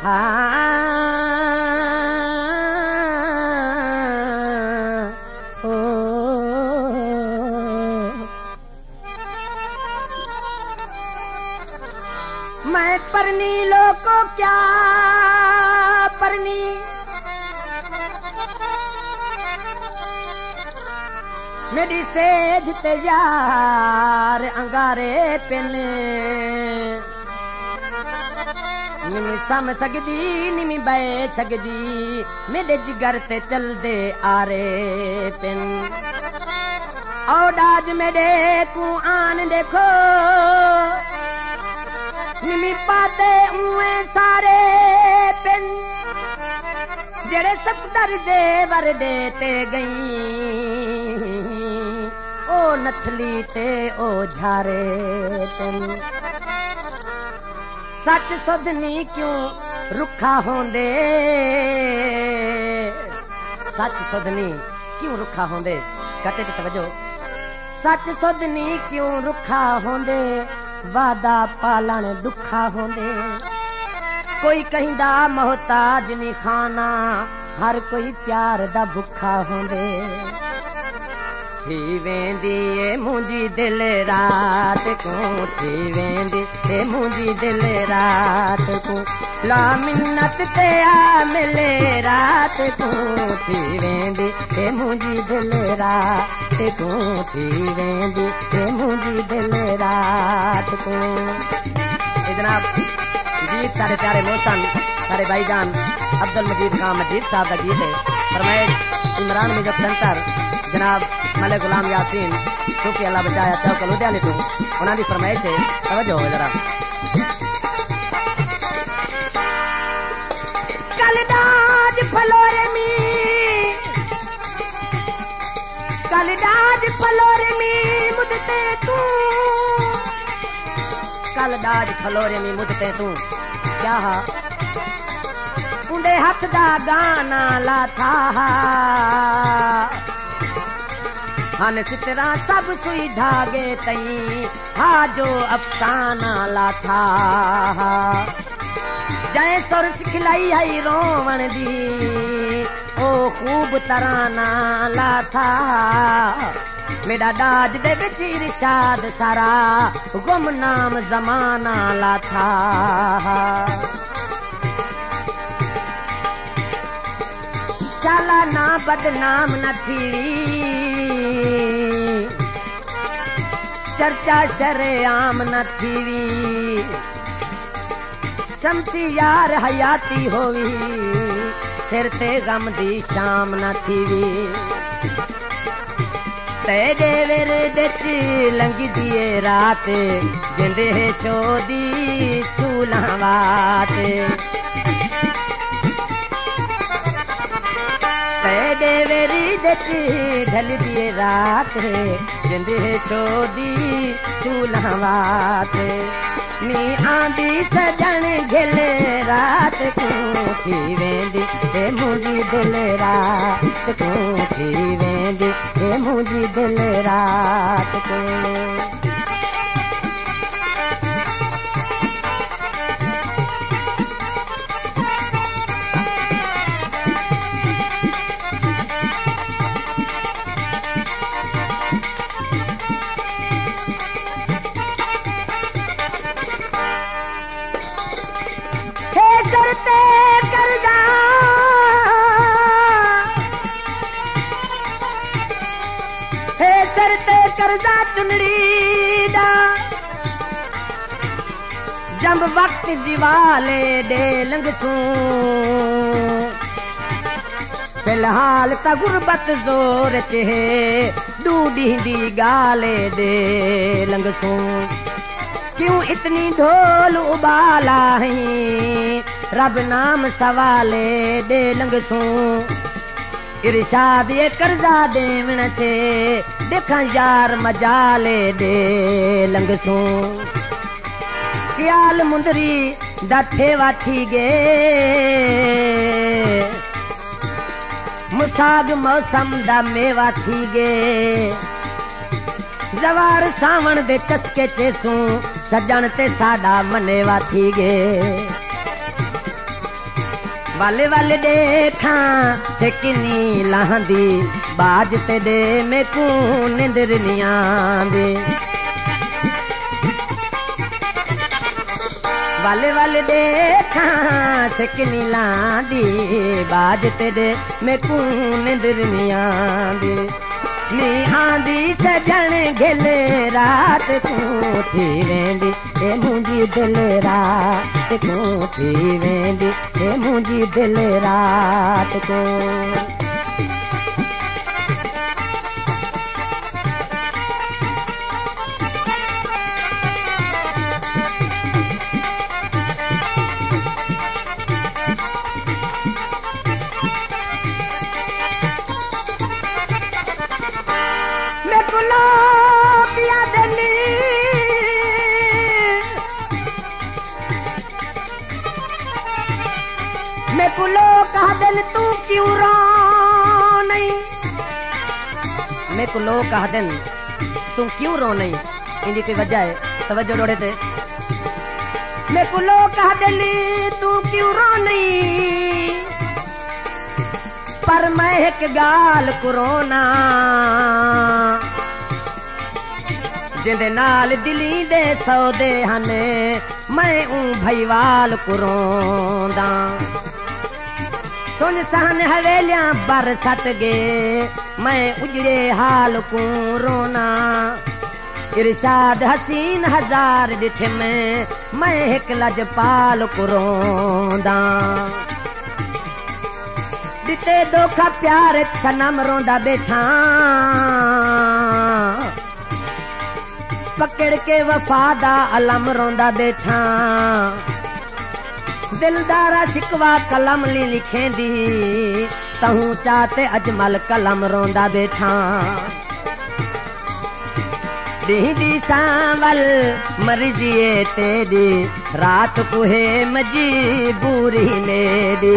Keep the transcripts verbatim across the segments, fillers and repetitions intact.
ओ मैं परनी लोको क्या परनी मेरी सेज ते यार अंगारे पिन निमी सम सकदी निमी बह सकदी मेरे जिगर ते चल दे आरे पिन ओ डाज मेरे को आन देखो निमी पाते उए सारे पिन जेड़े सफदर दे वर देते गई ओ नथली ते ओ झारे पिन सच सुधनी क्यों रुखा होंदे सच सुधनी क्यों रुखा होंदे कते ते तवज्जो सच सुधनी क्यों रुखा होंदे वादा पालन दुखा होंदे कोई कहिंदा मोहताज नी खाना हर कोई प्यार दा भुखा होंदे थी वेंदी ए मुंजी दिल रात को थी वेंदी ए मुंजी दिल रात को ला मिन्नत ते आ मिले रात को थी वेंदी ए मुंजी दिल रात को थी वेंदी ए मुंजी दिल रात को जनाब गीत सारे प्यारे मोहसन सारे भाईजान अब्दुल मजीद खान मजीद साहब का गीत है फरमाइश इमरान म्यूजिक सेंटर जनाब मले गुलाम यासीन सूफी अल्लाह बचाया चौक लुधियाने तो उन्होंने फरमाइश है तवज्जो हो जरा कलदाज फलोरे मी कलदाज फलोरे मी मुदते तू कलदाज फलोरे मी मुदते तू क्या हा उंदे हथ दा गाना ला था हन सितरा सब सुई धागे तई हा जो अफसाना ला था जय सुर सिखलाई है रोवण दी ओ खूब तराना ला था मेरा दाज दे बिच इरशाद सारा गुमनाम जमाना ला था चाला ना बदनाम न थी चर्चा शरेआम न थी शमसी यार हयाती होवी सिर ते गम दी शाम न थी तेरे विरदे च लंघी दिए रात जिंदे चोदी सूलावात तेरे विरदे च ढल दिए रात जिंदे चोदी सूलावात नी आंदी सजन घिल रात को थी वेंदी ए मुंजी दिल रात को थी वेंदी ए मुंजी दिल रात को करजा चुनड़ी दा जब वक्त दिवाले दे लंघसूं फिलहाल त गुरबत जोर च है दूधी दी गाले दे लंघसूं क्यों इतनी ढोल उबाला है रब नाम सवाले दे लंघसूं इरशाद ये कर्जा देवण से देखा यार मजाले दे लंघसूं ख्याल मुंदरी डठे वाठी गे मुसाग मौसम दा मेवा थी गे जवार सावण दे चस्के चेसूं सजन ते साडा मनेवा थी गे वाले वाले देखा सेकनी लहंदी बाज ते दे में को निंदर नहीं आंदी वाले वाले देखा सेकनी लहंदी बाज ते दे में को निंदर नहीं आंदी नी आंदी सजन घेले रात को थी वेंदी ए मुंजी दिल रात को थी वेंदी ए मुंजी दिल रात को कहा दिल तू क्यों रो नहीं मैं को लोग कहा दिन तुम क्यों रो नहीं इनकी कोई वजह है तवज्जो जोड़े थे मैं को लोग कहा दिल तू क्यों रो नहीं पर मैं एक गाल कोरोना जिंदे नाल दिली दे सौदे हने मैं ऊ भईवाल कुरोंदा सुन सहन हवेलियां बरसत गे मैं उजड़े हाल को रोना इरशाद हसीन हजार दिठ में मैं एक लजपाल को रोंदा दिते धोखा प्यार सनम रोंदा बैठा पकड़ के वफादा अलम रोंदा बैठा दिलदारा शिकवा कलम ली लिखेंदी तहूं चाहते अजमल कलम रोंदा बैठा दीदी सांवल मर्जिए तेरी रात को है मजबूरी मेरी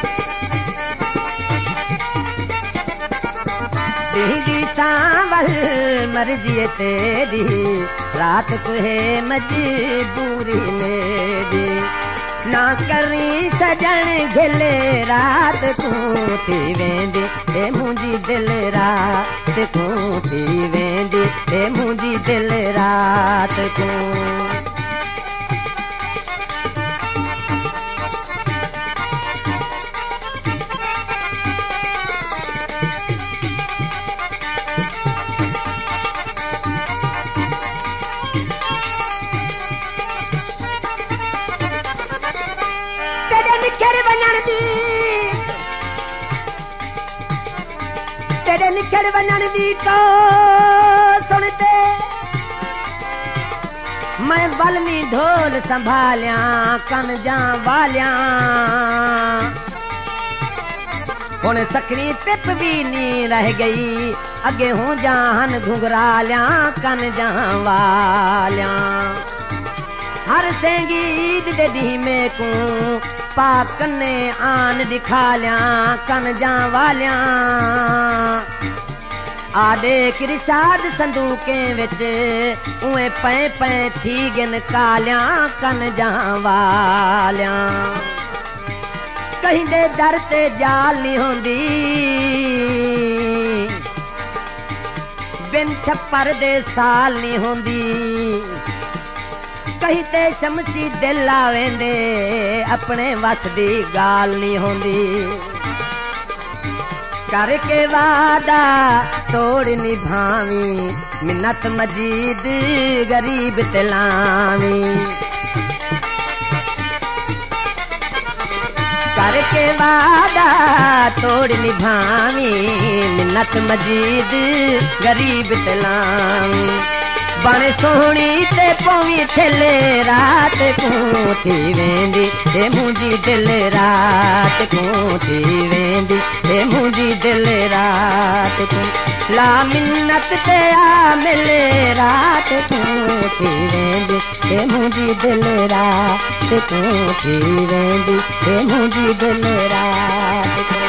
दीदी सांवल मर्जिए तेरी रात को है मजबूरी मेरी ना करी सजन घिले रात को थी वेंदी ए मुंजी दिल रात को थी वेंदी ए मुंजी दिल रात को तेरे निखर वनन दी तो सुनते मैं बलमी ढोल संभालिया कन जा वालिया हुण सकरी पिप भी नी रह गई अगे हूं जान घुंघरालिया कन जा वालिया हर सेंगीद दे दी में को पाक ने आन दिखा लिया कन जा वालिया आडे किरशाद संदूके विच उए पै पै थी गिन कालिया कन जा वालिया कहीं दे दर ते जाल नहीं होंदी बिन छप्पर दे साल नहीं होंदी कहीं ते शमसी दिल आवेंदे अपने वस दी गाल नहीं होंदी करके वादा तोड़ निभावी मिन्नत मजीद गरीब तिलावी करके वादा तोड़ निभावी मिन्नत मजीद गरीब तिलावी बण सोहनी ते पवी थेले रात को थी वेंदी ए मुंजी दिल रात को थी वेंदी ए मुंजी दिल रात को ला मिन्नत ते आ मिले रात को थी वेंदी ए मुंजी दिल रात को थी वेंदी ए मुंजी दिल रात को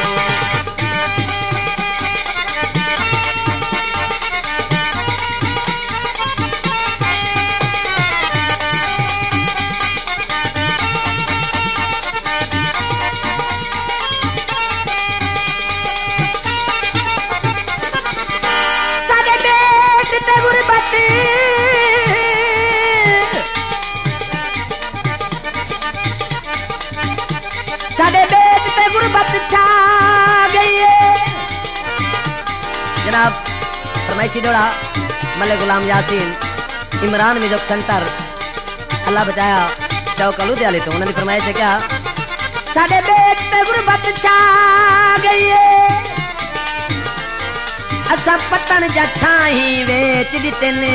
जनाब फरमाइशी डोड़ा मलिक गुलाम यासीन इमरान म्यूजिक सेंटर अल्लाह बचाया चौकलू दे तो उन्होंने फरमाइश है क्या साडे बेट पे गुरबत छा गई है असा पतन जा छाई वेच दिते ने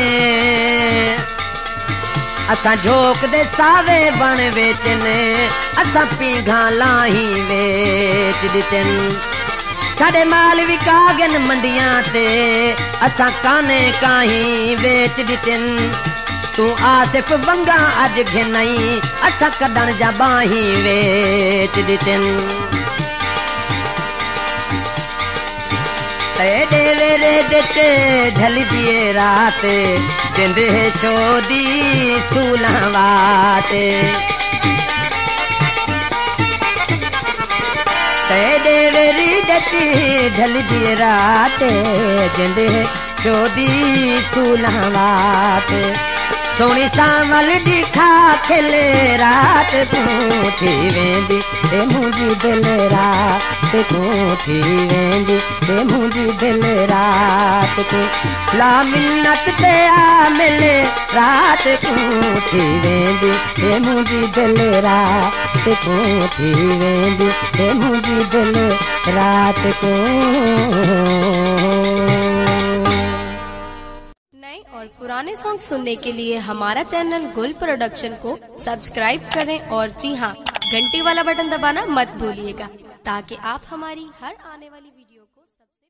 असा झोक दे सावे बन बेचने असा पीघा लाही वेच दिते साडे माल विकागन मंडियां ते असा काने काही वेच दिते तू आसिफ वंगा अज घिनई असा कदन जा बाही वेच दिते तेरे वेरे देते ढल दिए रात जिंदे शोदी सुलहवाते तेरे वेरी देते ढल दिए रात जिंदे शोदी सुलहवाते सोनी सावल दिखा खेले रात तू थी वेंदी ए मुंजी दिल रात तू थी वेंदी ए मुंजी दिल रात तू ला मिन्नत ते आ मिले रात तू थी वेंदी ए मुंजी दिल रात तू थी वेंदी ए मुंजी दिल रात को। और पुराने सॉन्ग सुनने के लिए हमारा चैनल गुल प्रोडक्शन को सब्सक्राइब करें और जी हाँ घंटी वाला बटन दबाना मत भूलिएगा ताकि आप हमारी हर आने वाली वीडियो को सबसे